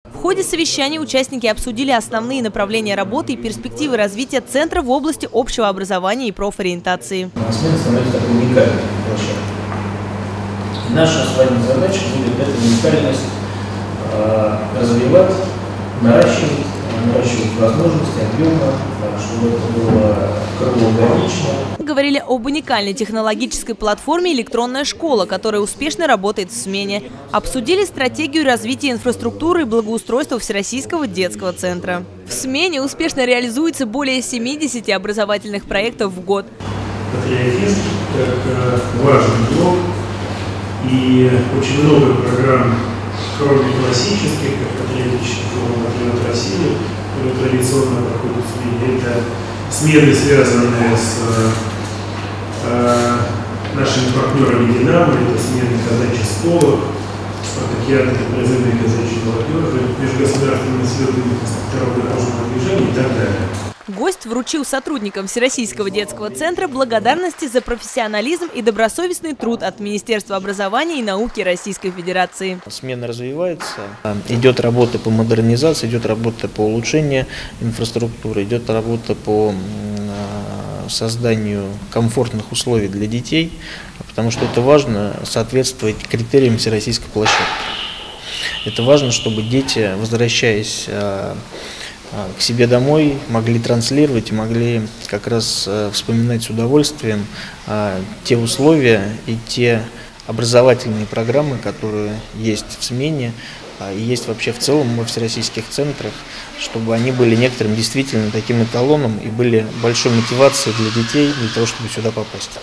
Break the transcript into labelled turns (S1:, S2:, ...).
S1: В ходе совещания участники обсудили основные направления работы и перспективы развития центра в области общего образования и профориентации.
S2: Смена становится такой уникальной площадкой. И наша с вами задача будет эту уникальность развивать, наращивать возможности, объема, чтобы это было кругообразично.
S1: Говорили об уникальной технологической платформе «Электронная школа», которая успешно работает в смене. Обсудили стратегию развития инфраструктуры и благоустройства Всероссийского детского центра. В смене успешно реализуется более 70 образовательных проектов в год.
S3: Патриотизм как важный блок, и очень много программ, кроме классических, как патриотических форум «Патриот России», которые традиционно проходят в смене. Это смены, связанные с нашими партнерами «Динамо», это смены казачьих школах, спартакиады призывной казачьей молодежи, межгосударственные слеты инспекторов дорожного движения и так далее.
S1: Гость вручил сотрудникам Всероссийского детского центра благодарности за профессионализм и добросовестный труд от Министерства образования и науки Российской Федерации.
S4: Смена развивается, идет работа по модернизации, идет работа по улучшению инфраструктуры, идет работа по созданию комфортных условий для детей, потому что это важно соответствовать критериям всероссийской площадки. Это важно, чтобы дети, возвращаясь к себе домой, могли транслировать и могли как раз вспоминать с удовольствием те условия и те образовательные программы, которые есть в смене и есть вообще в целом во всероссийских центрах, чтобы они были некоторым действительно таким эталоном и были большой мотивацией для детей для того, чтобы сюда попасть.